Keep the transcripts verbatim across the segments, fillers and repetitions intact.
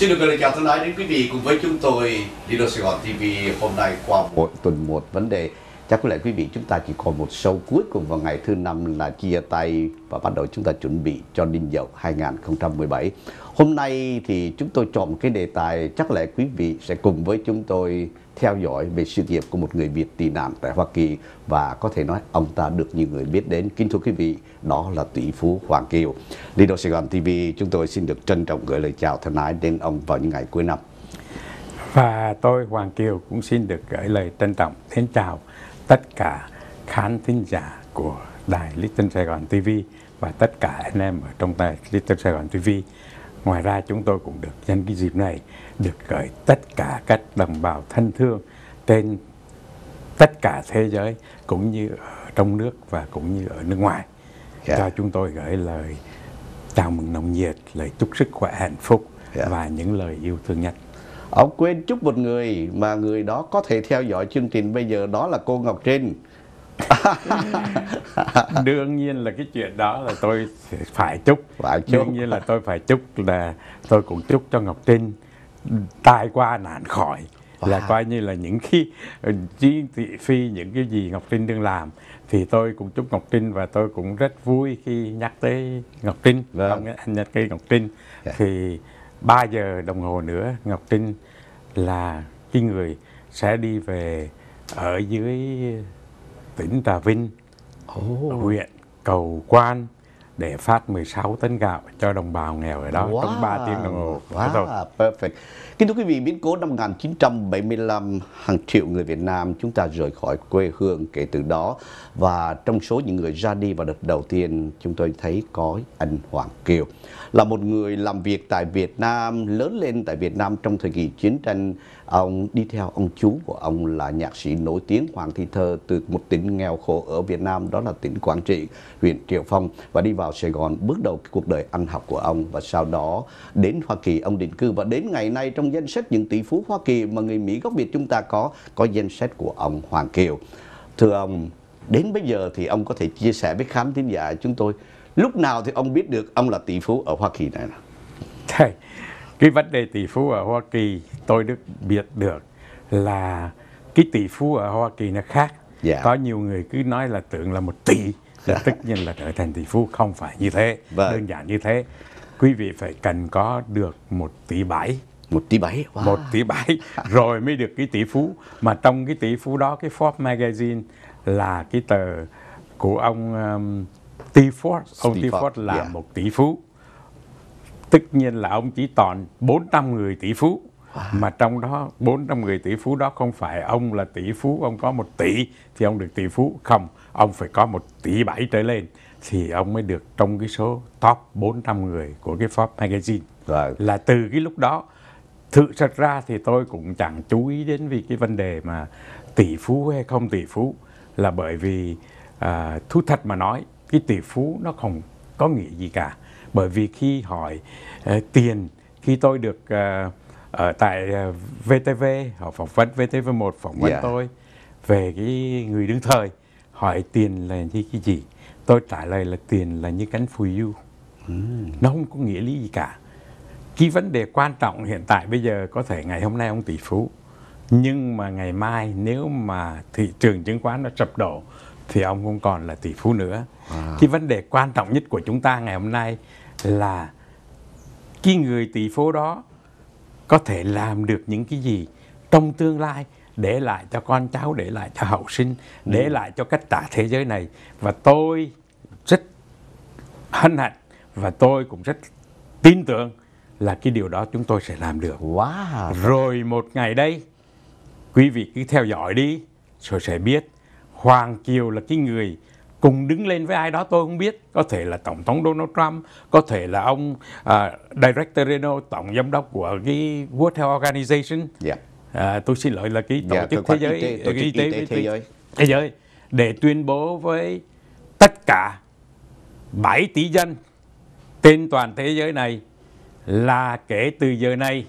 Xin được gửi lời chào thân ái đến quý vị cùng với chúng tôi đi đô Sài Gòn ti vi hôm nay qua một tuần một vấn đề. Chắc có lẽ quý vị chúng ta chỉ còn một show cuối cùng vào ngày thứ năm là chia tay và bắt đầu chúng ta chuẩn bị cho Đinh Dậu hai không một bảy. Hôm nay thì chúng tôi chọn một cái đề tài chắc lẽ quý vị sẽ cùng với chúng tôi theo dõi về sự nghiệp của một người Việt tị nạn tại Hoa Kỳ và có thể nói ông ta được nhiều người biết đến. Kính thưa quý vị, đó là tỷ phú Hoàng Kiều. Lido Sài Gòn ti vi chúng tôi xin được trân trọng gửi lời chào thân ái đến ông vào những ngày cuối năm. Và tôi Hoàng Kiều cũng xin được gửi lời trân trọng đến chào tất cả khán thính giả của đài Little Sài Gòn ti vi và tất cả anh em ở trong đài Little Sài Gòn ti vi. Ngoài ra chúng tôi cũng được nhân cái dịp này được gửi tất cả các đồng bào thân thương trên tất cả thế giới cũng như ở trong nước và cũng như ở nước ngoài. Yeah. Cho chúng tôi gửi lời chào mừng nồng nhiệt, lời chúc sức khỏe hạnh phúc. Yeah. Và những lời yêu thương nhất. Ông quên chúc một người mà người đó có thể theo dõi chương trình bây giờ, đó là cô Ngọc Trinh. Đương nhiên là cái chuyện đó là tôi phải chúc. Phải chúc. Đương nhiên là tôi phải chúc, là tôi cũng chúc cho Ngọc Trinh tai qua nạn khỏi. Wow. Là coi như là những cái chí thị phi, những cái gì Ngọc Trinh đang làm thì tôi cũng chúc Ngọc Trinh, và tôi cũng rất vui khi nhắc tới Ngọc Trinh. Vâng. Ông anh nhắc tới Ngọc Trinh. Yeah. Thì ba giờ đồng hồ nữa Ngọc Trinh là cái người sẽ đi về ở dưới tỉnh Trà Vinh, oh. huyện Cầu Quan để phát mười sáu tấn gạo cho đồng bào nghèo ở đó. Wow. Trong ba tiếng đồng hồ. Wow, perfect. Kính thưa quý vị, biến cố năm một nghìn chín trăm bảy mươi lăm, hàng triệu người Việt Nam chúng ta rời khỏi quê hương kể từ đó. Và trong số những người ra đi vào đợt đầu tiên, chúng tôi thấy có anh Hoàng Kiều. Là một người làm việc tại Việt Nam, lớn lên tại Việt Nam trong thời kỳ chiến tranh. Ông đi theo ông chú của ông là nhạc sĩ nổi tiếng Hoàng Thị Thơ từ một tỉnh nghèo khổ ở Việt Nam, đó là tỉnh Quảng Trị, huyện Triệu Phong, và đi vào Sài Gòn, bước đầu cuộc đời ăn học của ông. Và sau đó đến Hoa Kỳ ông định cư, và đến ngày nay trong danh sách những tỷ phú Hoa Kỳ mà người Mỹ gốc Việt chúng ta có, có danh sách của ông Hoàng Kiều. Thưa ông, đến bây giờ thì ông có thể chia sẻ với khán thính giả chúng tôi lúc nào thì ông biết được ông là tỷ phú ở Hoa Kỳ này nào? Thầy, cái vấn đề tỷ phú ở Hoa Kỳ tôi được biết được là cái tỷ phú ở Hoa Kỳ nó khác. Yeah. Có nhiều người cứ nói là tưởng là một tỷ là tất nhiên là trở thành tỷ phú, không phải như thế. Vâng. Đơn giản như thế. Quý vị phải cần có được một tỷ bảy. Một tỷ bảy. Wow. Một tỷ bảy rồi mới được cái tỷ phú. Mà trong cái tỷ phú đó, cái Forbes Magazine là cái tờ của ông um, T. Ford. Ông T. Ford là yeah. một tỷ phú. Tất nhiên là ông chỉ toàn bốn trăm người tỷ phú. Wow. Mà trong đó bốn trăm người tỷ phú đó không phải ông là tỷ phú, ông có một tỷ thì ông được tỷ phú. Không, ông phải có một tỷ bảy trở lên thì ông mới được trong cái số top bốn trăm người của cái Forbes Magazine. Right. Là từ cái lúc đó, thực sự ra thì tôi cũng chẳng chú ý đến vì cái vấn đề mà tỷ phú hay không tỷ phú, là bởi vì à, thú thật mà nói, cái tỷ phú nó không có nghĩa gì cả. Bởi vì khi hỏi uh, tiền, khi tôi được uh, ở tại uh, vê tê vê, họ phỏng vấn vê tê vê một phỏng vấn yeah. tôi về cái người đứng thời, hỏi tiền là như cái gì, tôi trả lời là tiền là như cánh phùi du. Mm. Nó không có nghĩa lý gì cả. Cái vấn đề quan trọng hiện tại bây giờ, có thể ngày hôm nay ông tỷ phú, nhưng mà ngày mai nếu mà thị trường chứng khoán nó sập đổ thì ông không còn là tỷ phú nữa. Wow. Cái vấn đề quan trọng nhất của chúng ta ngày hôm nay là cái người tỷ phú đó có thể làm được những cái gì trong tương lai, để lại cho con cháu, để lại cho hậu sinh, để ừ. lại cho tất cả thế giới này. Và tôi rất hân hạnh và tôi cũng rất tin tưởng là cái điều đó chúng tôi sẽ làm được. Wow. Rồi một ngày đây, quý vị cứ theo dõi đi, rồi sẽ biết Hoàng Kiều là cái người cùng đứng lên với ai đó tôi không biết. Có thể là Tổng thống Donald Trump, có thể là ông uh, Director General, Tổng giám đốc của cái World Health Organization. Yeah. Uh, tôi xin lỗi là cái tổ yeah, chức thế giới, y tế, tổ chức y tế, y tế thế giới. Thế giới, để tuyên bố với tất cả bảy tỷ dân trên toàn thế giới này là kể từ giờ này,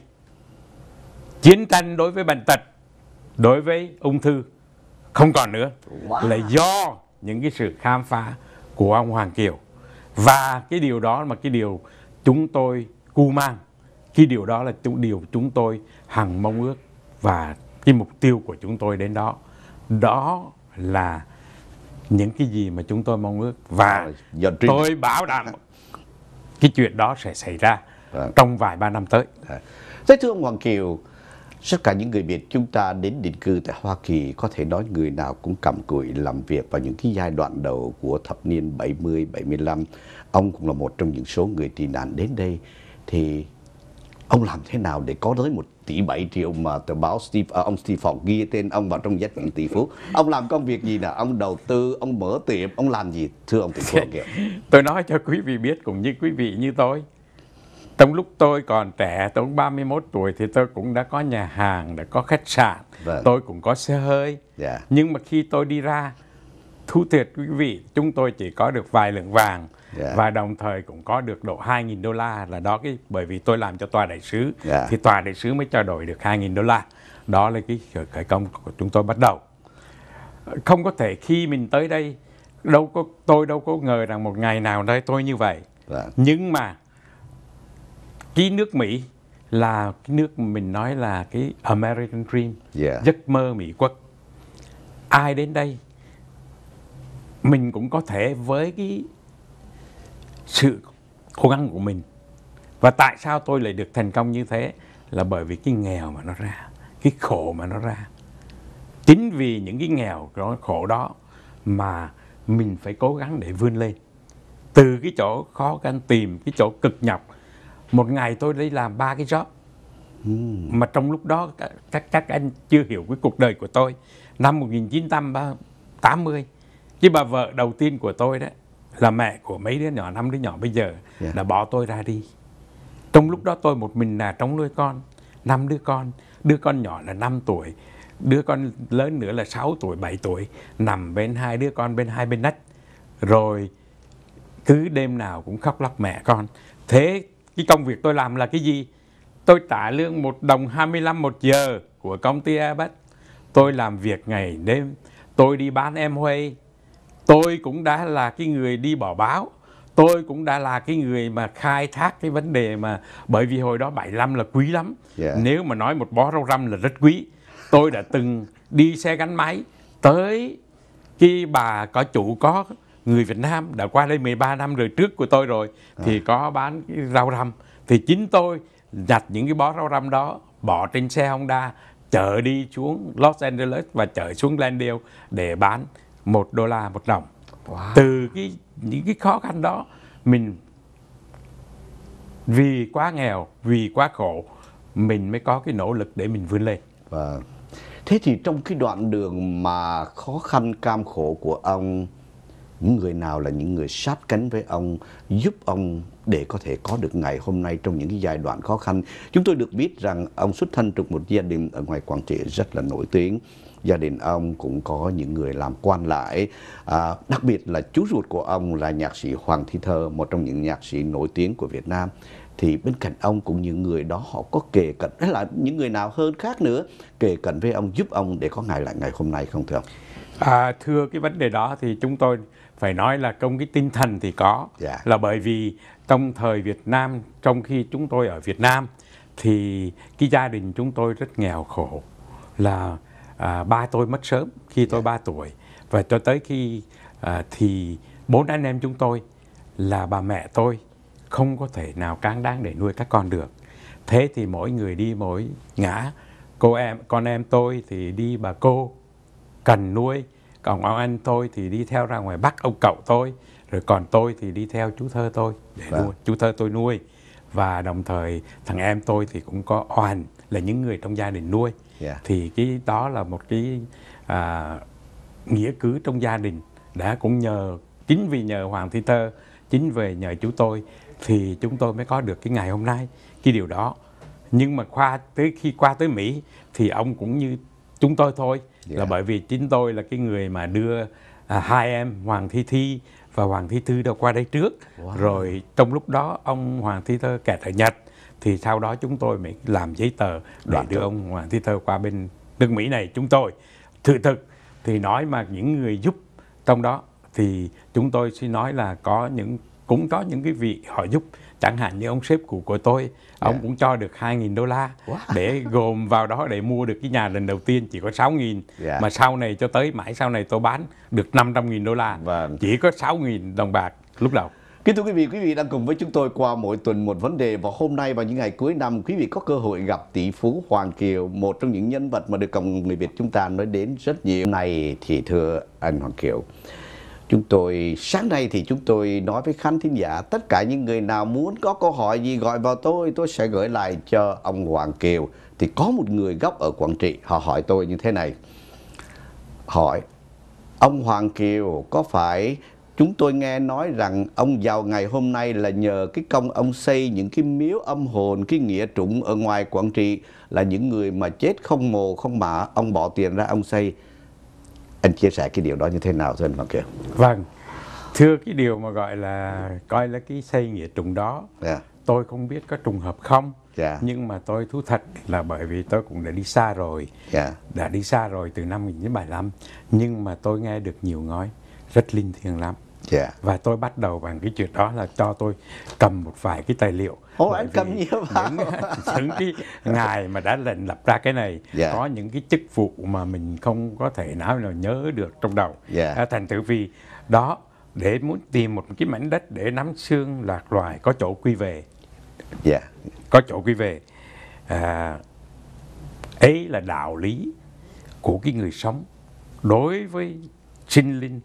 chiến tranh đối với bệnh tật, đối với ung thư không còn nữa. Wow. Là do những cái sự khám phá của ông Hoàng Kiều. Và cái điều đó mà cái điều chúng tôi cu mang Cái điều đó là điều chúng tôi hằng mong ước và cái mục tiêu của chúng tôi đến đó. Đó là những cái gì mà chúng tôi mong ước và tôi bảo đảm cái chuyện đó sẽ xảy ra à. trong vài ba năm tới. À. Thế thưa ông Hoàng Kiều, tất cả những người Việt chúng ta đến định cư tại Hoa Kỳ, có thể nói người nào cũng cặm cụi làm việc vào những cái giai đoạn đầu của thập niên bảy mươi, bảy mươi lăm. Ông cũng là một trong những số người tị nạn đến đây. Thì ông làm thế nào để có tới một tỷ bảy triệu mà tờ báo Steve, à, ông Steve Forbes ghi tên ông vào trong danh sách tỷ phú? Ông làm công việc gì nào? Ông đầu tư, ông mở tiệm, ông làm gì? Thưa ông tỷ phú Kiều. Tôi nói cho quý vị biết, cũng như quý vị như tôi. Trong lúc tôi còn trẻ, tôi ba mươi mốt tuổi thì tôi cũng đã có nhà hàng, đã có khách sạn, vâng. tôi cũng có xe hơi. Yeah. Nhưng mà khi tôi đi ra, thú thiệt quý vị, chúng tôi chỉ có được vài lượng vàng. Yeah. Và đồng thời cũng có được độ hai nghìn đô la, là đó cái bởi vì tôi làm cho tòa đại sứ. Yeah. Thì tòa đại sứ mới trao đổi được hai nghìn đô la. Đó là cái khởi công của chúng tôi bắt đầu. Không có thể khi mình tới đây, đâu có tôi đâu có ngờ rằng một ngày nào đây tôi như vậy. Yeah. Nhưng mà cái nước Mỹ là cái nước mình nói là cái American Dream, yeah. giấc mơ Mỹ quốc. Ai đến đây mình cũng có thể với cái sự cố gắng của mình. Và tại sao tôi lại được thành công như thế? Là bởi vì cái nghèo mà nó ra, cái khổ mà nó ra. Chính vì những cái nghèo, cái khổ đó mà mình phải cố gắng để vươn lên. Từ cái chỗ khó khăn tìm, cái chỗ cực nhọc. Một ngày tôi đi làm ba cái job. Mm. Mà trong lúc đó các, các anh chưa hiểu cái cuộc đời của tôi. Năm một nghìn chín trăm tám mươi, cái bà vợ đầu tiên của tôi đó là mẹ của mấy đứa nhỏ, năm đứa nhỏ bây giờ, yeah. đã bỏ tôi ra đi. Trong lúc đó tôi một mình là trống nuôi con, năm đứa con. Đứa con nhỏ là năm tuổi, đứa con lớn nữa là sáu tuổi, bảy tuổi, nằm bên hai đứa con bên hai bên nách. Rồi cứ đêm nào cũng khóc lóc mẹ con. Thế cái công việc tôi làm là cái gì? Tôi trả lương một đồng hai mươi lăm một giờ của công ty Airbus. Tôi làm việc ngày đêm, tôi đi bán Amway. Tôi cũng đã là cái người đi bỏ báo. Tôi cũng đã là cái người mà khai thác cái vấn đề mà, bởi vì hồi đó bảy mươi lăm là quý lắm. Yeah. Nếu mà nói một bó rau răm là rất quý. Tôi đã từng đi xe gắn máy tới cái bà có chủ có người Việt Nam đã qua đây mười ba năm rồi, trước của tôi rồi, thì à. có bán cái rau răm. Thì chính tôi nhặt những cái bó rau răm đó, bỏ trên xe Honda, chở đi xuống Los Angeles và chở xuống Glendale để bán một đô la một đồng. Wow. Từ cái những cái khó khăn đó, mình vì quá nghèo, vì quá khổ, mình mới có cái nỗ lực để mình vươn lên. Và thế thì trong cái đoạn đường mà khó khăn cam khổ của ông, những người nào là những người sát cánh với ông, giúp ông để có thể có được ngày hôm nay trong những cái giai đoạn khó khăn? Chúng tôi được biết rằng ông xuất thân trong một gia đình ở ngoài Quảng Trị rất là nổi tiếng. Gia đình ông cũng có những người làm quan lại, à, đặc biệt là chú ruột của ông là nhạc sĩ Hoàng Thi Thơ, một trong những nhạc sĩ nổi tiếng của Việt Nam. Thì bên cạnh ông cũng những người đó họ có kề cận, hay là những người nào hơn khác nữa kề cận với ông, giúp ông để có ngày lại ngày hôm nay không thưa ông? À, thưa cái vấn đề đó thì chúng tôi phải nói là trong cái tinh thần thì có. Yeah. Là bởi vì trong thời Việt Nam, trong khi chúng tôi ở Việt Nam thì cái gia đình chúng tôi rất nghèo khổ. Là à, ba tôi mất sớm khi tôi ba tuổi. Và cho tới khi à, thì bốn anh em chúng tôi là bà mẹ tôi không có thể nào cáng đáng để nuôi các con được. Thế thì mỗi người đi mỗi ngã. Cô em, con em tôi thì đi bà cô cần nuôi, còn ông anh tôi thì đi theo ra ngoài Bắc ông cậu tôi, rồi còn tôi thì đi theo chú Thơ tôi để à. nuôi, chú Thơ tôi nuôi. Và đồng thời thằng em tôi thì cũng có oàn là những người trong gia đình nuôi. Yeah. Thì cái đó là một cái à, nghĩa cứ trong gia đình. Đã cũng nhờ, chính vì nhờ Hoàng Thi Thơ, chính về nhờ chú tôi thì chúng tôi mới có được cái ngày hôm nay, cái điều đó. Nhưng mà qua tới khi qua tới Mỹ thì ông cũng như chúng tôi thôi. Yeah. Là bởi vì chính tôi là cái người mà đưa à, hai em Hoàng Thi Thi và Hoàng Thi Thư đã qua đây trước. Wow. Rồi trong lúc đó ông Hoàng Thi Thơ kẹt ở Nhật, thì sau đó chúng tôi mới làm giấy tờ để Đoạn đưa ông Hoàng Thi Thơ qua bên nước Mỹ này. Chúng tôi thực thực thì nói mà những người giúp trong đó thì chúng tôi xin nói là có những cũng có những cái vị họ giúp, Chẳng hạn như ông sếp cũ của tôi, ông Yeah. cũng cho được hai nghìn đô la Wow. để gồm vào đó để mua được cái nhà lần đầu tiên chỉ có sáu nghìn. Yeah. Mà sau này cho tới mãi sau này tôi bán được năm trăm nghìn đô la. Vâng. Chỉ có sáu nghìn đồng bạc lúc đầu. Kính thưa quý vị, quý vị đang cùng với chúng tôi qua mỗi tuần một vấn đề, và hôm nay vào những ngày cuối năm, quý vị có cơ hội gặp tỷ phú Hoàng Kiều, một trong những nhân vật mà được cộng người Việt chúng ta nói đến rất nhiều. Này thì thưa anh Hoàng Kiều, chúng tôi sáng nay thì chúng tôi nói với khán thính giả, tất cả những người nào muốn có câu hỏi gì gọi vào tôi, tôi sẽ gửi lại cho ông Hoàng Kiều. Thì có một người gốc ở Quảng Trị, họ hỏi tôi như thế này, hỏi ông Hoàng Kiều, có phải chúng tôi nghe nói rằng ông giàu ngày hôm nay là nhờ cái công ông xây những cái miếu âm hồn, cái nghĩa trụng ở ngoài Quảng Trị, là những người mà chết không mồ không mả, ông bỏ tiền ra ông xây. Anh chia sẻ cái điều đó như thế nào thưa anh Hoàng Kiều? Vâng, thưa, cái điều mà gọi là coi là cái xây nghĩa trụng đó, Yeah. tôi không biết có trùng hợp không. Yeah. Nhưng mà tôi thú thật là bởi vì tôi cũng đã đi xa rồi. Yeah. Đã đi xa rồi từ năm một nghìn chín trăm bảy mươi lăm. Nhưng mà tôi nghe được nhiều nói rất linh thiêng lắm. Yeah. Và tôi bắt đầu bằng cái chuyện đó là cho tôi cầm một vài cái tài liệu. Ồ, anh cầm nhiều vào. Những, những cái ngài mà đã lần lập ra cái này, Yeah. có những cái chức vụ mà mình không có thể nào nào nhớ được trong đầu. Yeah. À, thành thử vì đó, để muốn tìm một cái mảnh đất để nắm xương lạc loài có chỗ quy về. Yeah. Có chỗ quy về. À, ấy là đạo lý của cái người sống đối với sinh linh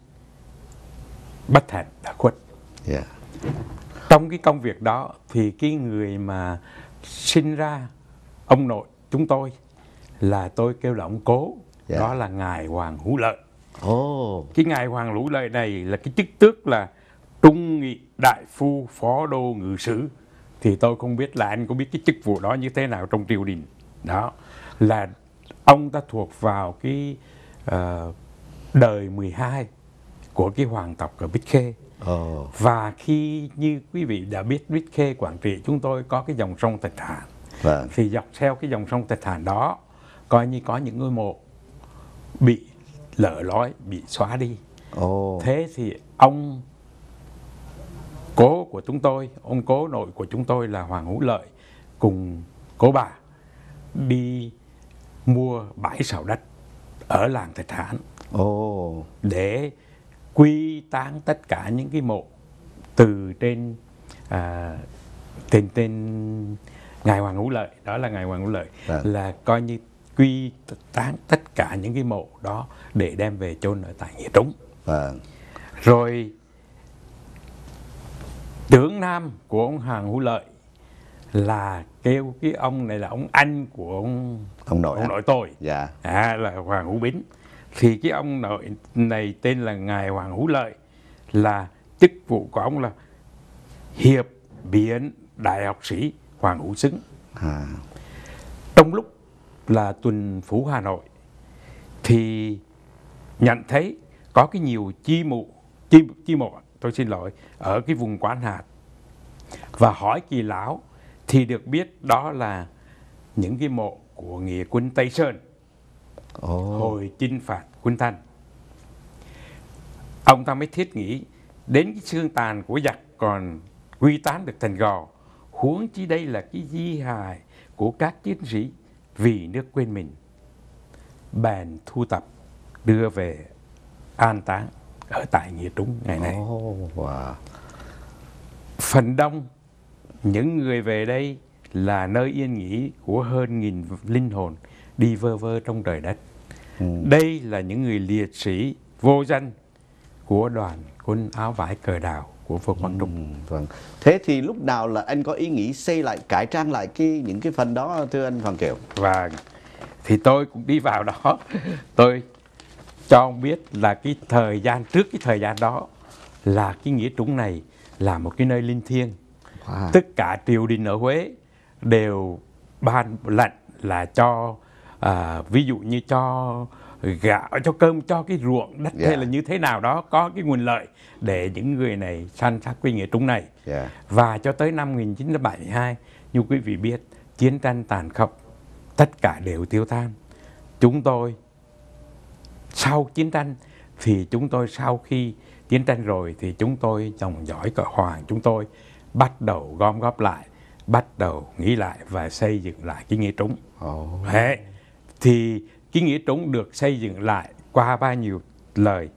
bất hạnh đã khuất. Yeah. Trong cái công việc đó thì cái người mà sinh ra ông nội chúng tôi là tôi kêu là ông cố. Yeah. Đó là ngài Hoàng Hữu Lợi. Oh. Cái ngài Hoàng Hữu Lợi này là cái chức tước là trung nghị đại phu phó đô ngự sử. Thì tôi không biết là anh có biết cái chức vụ đó như thế nào trong triều đình. Đó là ông ta thuộc vào cái uh, đời mười hai của cái hoàng tộc ở Bích Khê. Oh. Và khi như quý vị đã biết, Bích Khê, Quảng Trị chúng tôi có cái dòng sông Thạch Hãn. Vâng. Thì dọc theo cái dòng sông Thạch Hãn đó coi như có những ngôi mộ bị lở lói, bị xóa đi. Oh. Thế thì ông cố của chúng tôi, ông cố nội của chúng tôi là Hoàng Hữu Lợi cùng cố bà đi mua bãi sào đất ở làng Thạch Hãn. Oh. Để quy táng tất cả những cái mộ từ trên à, tên tên ngài Hoàng Hữu Lợi, đó là ngài Hoàng Hữu Lợi. Vâng. Là coi như quy táng tất cả những cái mộ đó để đem về chôn ở tại Nghĩa Trũng. Vâng. Rồi tướng nam của ông Hoàng Hữu Lợi là kêu cái ông này là ông anh của ông Ông nội. ông nội tôi. Dạ. À, là Hoàng Hữu Bính. Thì cái ông nội này tên là ngài Hoàng Hữu Lợi, là chức vụ của ông là hiệp biện đại học sĩ Hoàng Hữu Xứng. À. Trong lúc là tuần phủ Hà Nội thì nhận thấy có cái nhiều chi mộ chi, chi mộ tôi xin lỗi ở cái vùng Quán Hạt, và hỏi kỳ lão thì được biết đó là những cái mộ của nghĩa quân Tây Sơn. Oh. Hồi chinh phạt quân Thanh. Ông ta mới thiết nghĩ đến cái xương tàn của giặc còn quy tán được thành gò, huống chi đây là cái di hài của các chiến sĩ vì nước quên mình. Bèn thu tập đưa về an táng ở tại Nghĩa Trũng ngày nay. Oh. Wow. Phần đông những người về đây là nơi yên nghỉ của hơn nghìn linh hồn đi vơ vơ trong trời đất. Ừ. Đây là những người liệt sĩ vô danh của đoàn quân áo vải cờ đào của Vua Quang Trung. Ừ, vâng. Thế thì lúc nào là anh có ý nghĩ xây lại, cải trang lại cái những cái phần đó thưa anh Hoàng Kiều? Và thì tôi cũng đi vào đó. Tôi cho ông biết là cái thời gian trước cái thời gian đó là cái Nghĩa Trũng này là một cái nơi linh thiêng. Wow. Tất cả triều đình ở Huế đều ban lệnh là cho à, ví dụ như cho gạo, cho cơm, cho cái ruộng đất, yeah, hay là như thế nào đó có cái nguồn lợi để những người này săn sắc cái Nghĩa Trũng này. Yeah. Và cho tới năm một nghìn chín trăm bảy mươi hai, như quý vị biết, chiến tranh tàn khốc, tất cả đều tiêu tan. Chúng tôi sau chiến tranh thì chúng tôi sau khi chiến tranh rồi thì chúng tôi dòng dõi cờ Hoàng chúng tôi bắt đầu gom góp lại, bắt đầu nghĩ lại và xây dựng lại cái nghĩa trúng. Oh. Đấy. Thì cái nghĩa trúng được xây dựng lại qua bao nhiêu lời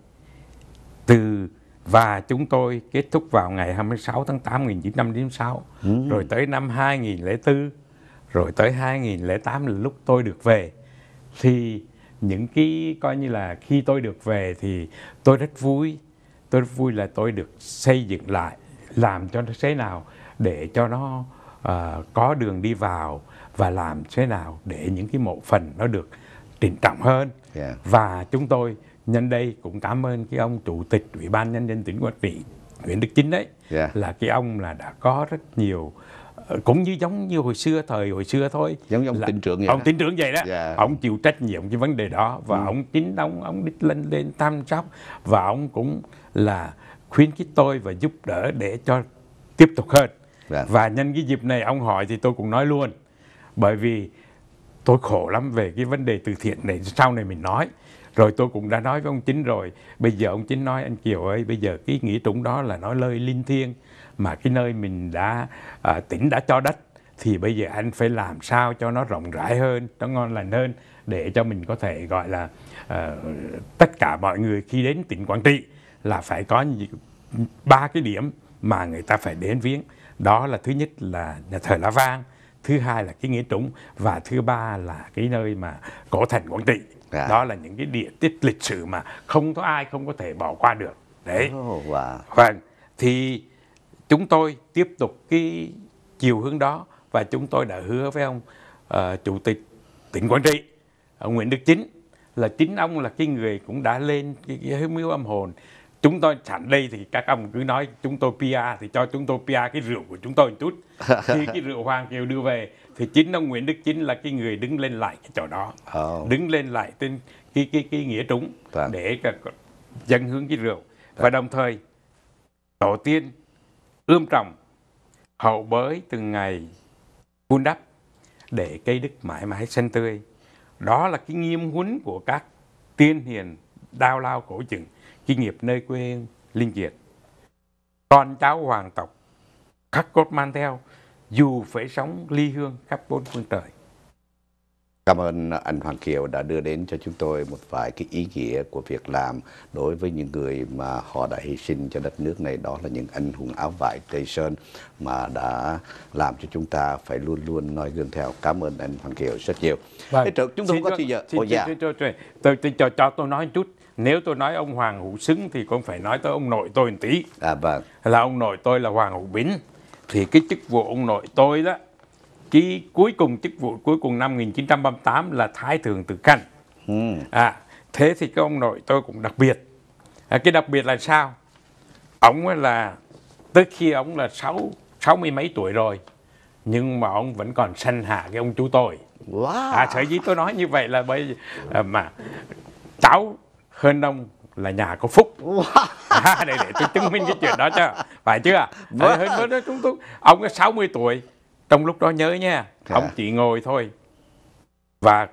từ, và chúng tôi kết thúc vào ngày hai mươi sáu tháng tám năm một nghìn chín trăm chín mươi sáu, ừ. rồi tới năm hai nghìn lẻ bốn, rồi tới hai nghìn lẻ tám là lúc tôi được về. Thì những cái coi như là khi tôi được về thì tôi rất vui, tôi rất vui là tôi được xây dựng lại, làm cho nó thế nào để cho nó uh, có đường đi vào, và làm thế nào để những cái mộ phần nó được trịnh trọng hơn. Yeah. Và chúng tôi nhân đây cũng cảm ơn cái ông chủ tịch Ủy ban Nhân dân tỉnh Quảng Trị, Nguyễn Đức Chính đấy, yeah. là cái ông là đã có rất nhiều, cũng như giống như hồi xưa, thời hồi xưa thôi, giống như ông tỉnh trưởng vậy. Ông đó. tỉnh trưởng vậy đó, yeah. ông chịu trách nhiệm cái vấn đề đó, và ừ. ông chính ông ông đích lên lên chăm sóc, và ông cũng là khuyến khích tôi và giúp đỡ để cho tiếp tục hơn. yeah. Và nhân cái dịp này ông hỏi thì tôi cũng nói luôn, bởi vì tôi khổ lắm về cái vấn đề từ thiện này, sau này mình nói. Rồi tôi cũng đã nói với ông Chính rồi, bây giờ ông Chính nói anh Kiều ơi, bây giờ cái nghĩa trúng đó là nói lời linh thiêng, mà cái nơi mình đã, à, tỉnh đã cho đất, thì bây giờ anh phải làm sao cho nó rộng rãi hơn, nó ngon lành hơn, để cho mình có thể gọi là à, tất cả mọi người khi đến tỉnh Quảng Trị là phải có ba cái điểm mà người ta phải đến viếng. Đó là thứ nhất là nhà thờ Lá Vang, thứ hai là cái nghĩa trúng, và thứ ba là cái nơi mà cổ thành Quảng Trị. Yeah. Đó là những cái địa tiết lịch sử mà không có ai không có thể bỏ qua được. Đấy. Oh, wow. Vâng, thì chúng tôi tiếp tục cái chiều hướng đó, và chúng tôi đã hứa với ông uh, chủ tịch tỉnh Quảng Trị, ông Nguyễn Đức Chính, là chính ông là cái người cũng đã lên cái, cái miếu âm hồn. Chúng tôi sẵn đây thì các ông cứ nói chúng tôi pê e thì cho chúng tôi pê e cái rượu của chúng tôi một chút. Khi cái rượu Hoàng Kiều đưa về thì chính ông Nguyễn Đức Chính là cái người đứng lên lại cái chỗ đó, oh. đứng lên lại trên cái cái cái nghĩa trúng Vâng. để dân hướng cái rượu. Vâng. Và đồng thời tổ tiên ươm trồng hậu bới từng ngày vun đắp để cây đức mãi mãi xanh tươi. Đó là cái nghiêm huấn của các tiên hiền đao lao cổ chừng, cái nghiệp nơi quê linh kiệt. Con cháu hoàng tộc khắc cốt mang theo, dù phải sống ly hương khắp bốn phương trời. Cảm ơn anh Hoàng Kiều đã đưa đến cho chúng tôi một vài cái ý nghĩa của việc làm đối với những người mà họ đã hy sinh cho đất nước này. Đó là những anh hùng áo vải Tây Sơn mà đã làm cho chúng ta phải luôn luôn noi gương theo. Cảm ơn anh Hoàng Kiều rất nhiều. Vâng. Thế chúng tôi không có thì giờ. Xin, dạ. tôi, tôi, cho, cho tôi nói một chút. Nếu tôi nói ông Hoàng Hữu Xứng thì cũng phải nói tới ông nội tôi một tí. À vâng. Là ông nội tôi là Hoàng Hữu Bính. Thì cái chức vụ ông nội tôi đó, cái cuối cùng chức vụ cuối cùng năm một nghìn chín trăm ba mươi tám là Thái Thượng Tử Khanh. Ừ. À, thế thì cái ông nội tôi cũng đặc biệt. À, cái đặc biệt là sao? Ông là tới khi ông là sáu sáu mươi mấy tuổi rồi, nhưng mà ông vẫn còn sanh hạ cái ông chú tôi. Wow. À, sở dĩ tôi nói như vậy là bởi à, mà cháu hơn ông là nhà có phúc. Wow. À, để, để tôi chứng minh cái chuyện đó chứ, phải chưa? Wow. Hơn hơn đó chúng tôi, ông có sáu mươi tuổi. Trong lúc đó nhớ nha, à. ông chỉ ngồi thôi, và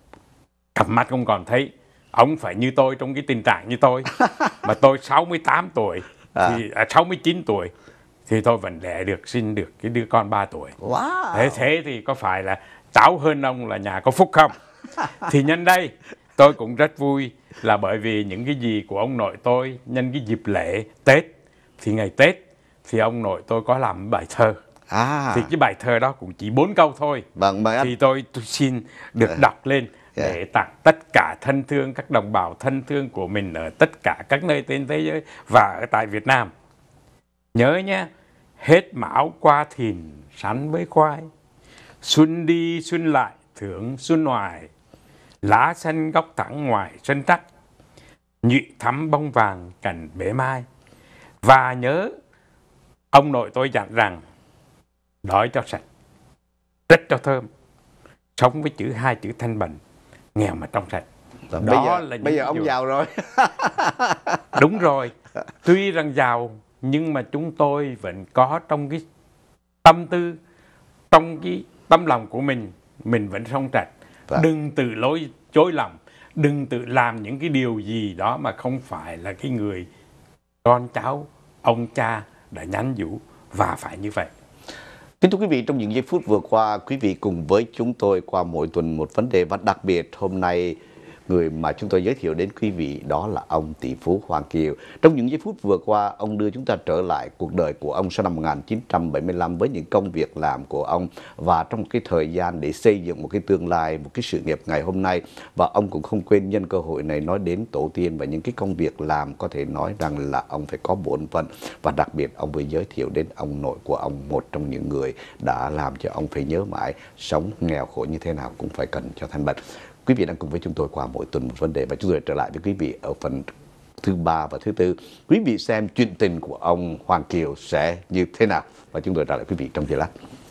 cặp mắt không còn thấy. Ông phải như tôi trong cái tình trạng như tôi. Mà tôi sáu mươi tám tuổi, à. thì, à, sáu mươi chín tuổi, thì tôi vẫn đẻ được, sinh được cái đứa con ba tuổi. Wow. Thế, thế thì có phải là cháu hơn ông là nhà có phúc không? Thì nhân đây, tôi cũng rất vui là bởi vì những cái gì của ông nội tôi, nhân cái dịp lễ Tết, thì ngày Tết, thì ông nội tôi có làm bài thơ. À. Thì cái bài thơ đó cũng chỉ bốn câu thôi. Vâng, mời anh. Thì tôi, tôi xin được à. đọc lên yeah. để tặng tất cả thân thương, các đồng bào thân thương của mình ở tất cả các nơi trên thế giới và ở tại Việt Nam. Nhớ nhé, hết mão qua thìn sắn với khoai, xuân đi xuân lại thưởng xuân hoài, lá xanh góc thẳng ngoài sân trắc, nhụy thắm bông vàng cành bể mai. Và nhớ, ông nội tôi dặn rằng đói cho sạch, rất cho thơm, sống với chữ hai chữ thanh bần, nghèo mà trong sạch. Đó bây giờ, là bây giờ ông điều... giàu rồi. Đúng rồi, tuy rằng giàu nhưng mà chúng tôi vẫn có trong cái tâm tư, trong cái tâm lòng của mình, mình vẫn sống sạch. Vâng. Đừng tự lối chối lòng, đừng tự làm những cái điều gì đó mà không phải là cái người con cháu ông cha đã nhắn nhủ và phải như vậy. Kính thưa quý vị, trong những giây phút vừa qua, quý vị cùng với chúng tôi qua mỗi tuần một vấn đề, và đặc biệt hôm nay người mà chúng tôi giới thiệu đến quý vị đó là ông tỷ phú Hoàng Kiều. Trong những giây phút vừa qua, ông đưa chúng ta trở lại cuộc đời của ông sau năm một nghìn chín trăm bảy mươi lăm với những công việc làm của ông, và trong một cái thời gian để xây dựng một cái tương lai, một cái sự nghiệp ngày hôm nay. Và ông cũng không quên nhân cơ hội này nói đến tổ tiên và những cái công việc làm, có thể nói rằng là ông phải có bổn phận. Và đặc biệt ông vừa giới thiệu đến ông nội của ông, một trong những người đã làm cho ông phải nhớ mãi sống nghèo khổ như thế nào cũng phải cần cho thanh bạch. Quý vị đang cùng với chúng tôi qua mỗi tuần một vấn đề, và chúng tôi trở lại với quý vị ở phần thứ ba và thứ tư. Quý vị xem chuyện tình của ông Hoàng Kiều sẽ như thế nào, và chúng tôi trở lại quý vị trong giây lát.